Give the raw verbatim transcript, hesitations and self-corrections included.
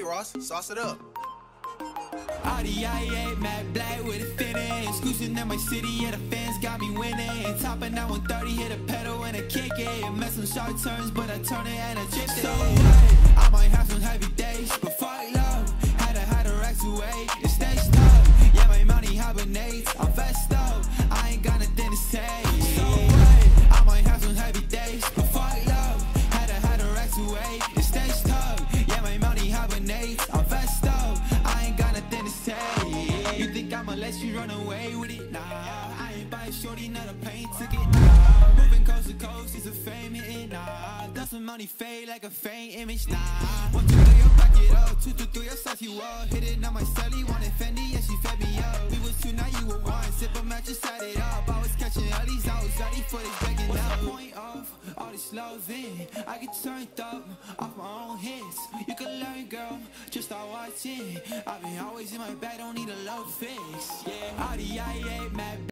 Ross, sauce it up. Audi I eight, matte black with a finish. Exclusive in my city, yeah, the fans got me winning. Topping out one thirty, hit a pedal and a kick it. Mess some short turns, but I turn it and I chip it. So, I might have some heavy days, but fuck love. Had to hide the racks away, the stage tough. Yeah, my money hibernates, I'm vest up. I ain't got nothing to say. So, I might have some heavy days, but fuck love. Had to hide the racks away, the stage tough. Yeah, my money hibernates, I'm vest up. I ain't got nothing to say. You think I'ma let you run away with it? Nah, I ain't buy shorty, not a plane ticket. Nah, moving coast to coast, it's a fame hitting. Nah, does some money fade like a faint image. Nah, one, two, three, I'll back it up. Two, two, three, I'll suck you up. Hit it on my celly, wanted Fendi, yeah, she fed me up. We was two, now you were one. Sip a match, just set it up. I was catching all these, I was ready for this begging. What's the point of all this loving? I get turned up off my own hits. You can learn, girl, just start watching. I've been always in my bag, don't need a love fix. Yeah, Audi I eight, matte